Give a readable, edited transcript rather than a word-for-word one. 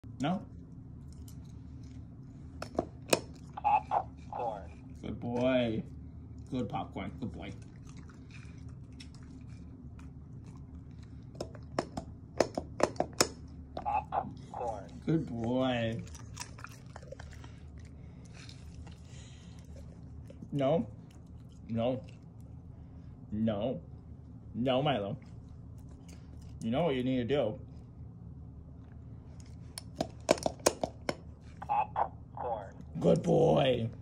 No? Popcorn. Good boy. Good popcorn. Good boy. Popcorn. Good boy. No. No. No. No, Milo. You know what you need to do. Popcorn. Good boy.